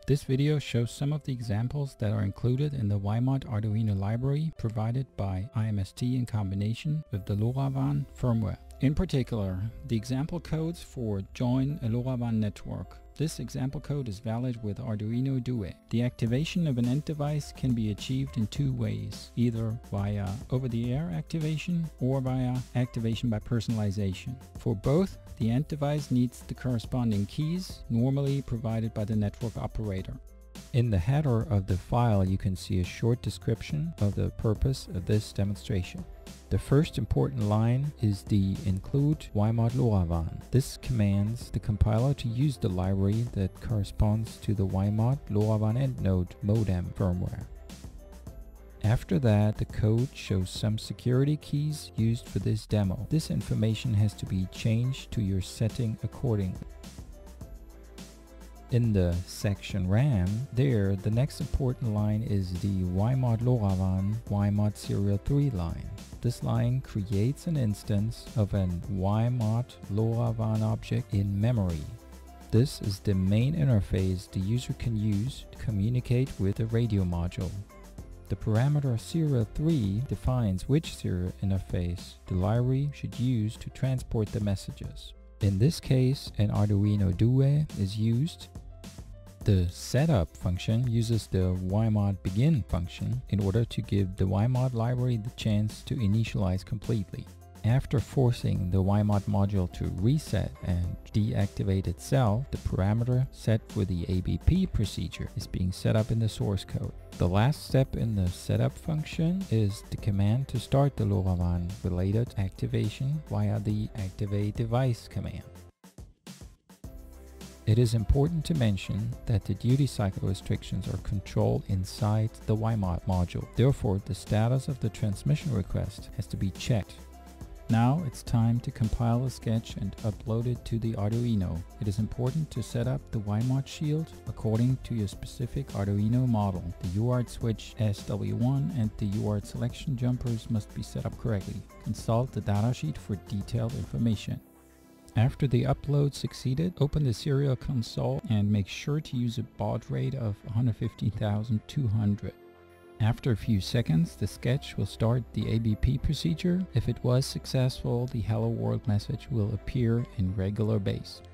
This video shows some of the examples that are included in the WiMOD Arduino library provided by IMST in combination with the LoRaWAN firmware. In particular, the example codes for join a LoRaWAN network. This example code is valid with Arduino IDE. The activation of an end device can be achieved in two ways, either via over-the-air activation or via activation by personalization. For both, the end device needs the corresponding keys, normally provided by the network operator. In the header of the file, you can see a short description of the purpose of this demonstration. The first important line is the include WiMOD LoRaWAN. This commands the compiler to use the library that corresponds to the WiMOD LoRaWAN endnode modem firmware. After that, the code shows some security keys used for this demo. This information has to be changed to your setting accordingly. In the section RAM, the next important line is the WiMOD LoRaWAN WiMOD serial 3 line. This line creates an instance of an WiMOD LoRaWAN object in memory. This is the main interface the user can use to communicate with the radio module. The parameter serial 3 defines which serial interface the library should use to transport the messages. In this case, an Arduino IDE is used. The setup function uses the WiMOD begin function in order to give the WiMOD library the chance to initialize completely. After forcing the WiMOD module to reset and deactivate itself, the parameter set for the ABP procedure is being set up in the source code. The last step in the setup function is the command to start the LoRaWAN related activation via the activate device command. It is important to mention that the duty cycle restrictions are controlled inside the WiMOD module. Therefore, the status of the transmission request has to be checked. Now it's time to compile a sketch and upload it to the Arduino. It is important to set up the WiMOD Shield according to your specific Arduino model. The UART switch SW1 and the UART selection jumpers must be set up correctly. Consult the datasheet for detailed information. After the upload succeeded, open the serial console and make sure to use a baud rate of 115,200. After a few seconds, the sketch will start the ABP procedure. If it was successful, the Hello World message will appear in regular base.